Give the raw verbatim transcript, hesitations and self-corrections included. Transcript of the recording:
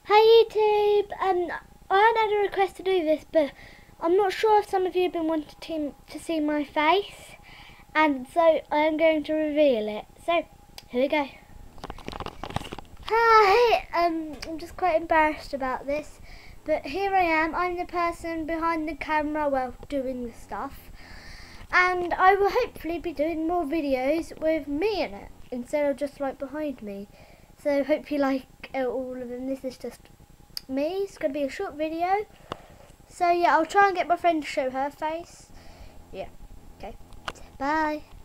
Hi YouTube, um, I had a request to do this, but I'm not sure if some of you have been wanting to see my face, and so I am going to reveal it. So, here we go. Hi, um, I'm just quite embarrassed about this, but here I am. I'm the person behind the camera, well, doing the stuff, and I will hopefully be doing more videos with me in it, instead of just like behind me. So hope you like uh, all of them. This is just me. It's going to be a short video. So yeah, I'll try and get my friend to show her face. Yeah. Okay. Bye.